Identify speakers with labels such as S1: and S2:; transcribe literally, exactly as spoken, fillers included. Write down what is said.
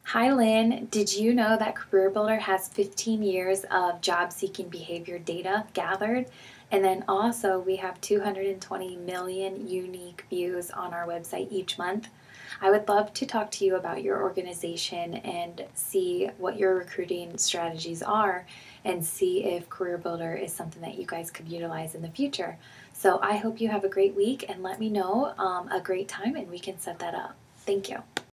S1: Hi Lynn, did you know that Career Builder has fifteen years of job seeking behavior data gathered? And then also we have two hundred twenty million unique views on our website each month. I would love to talk to you about your organization and see what your recruiting strategies are and see if Career Builder is something that you guys could utilize in the future. So I hope you have a great week and let me know um, a great time and we can set that up. Thank you.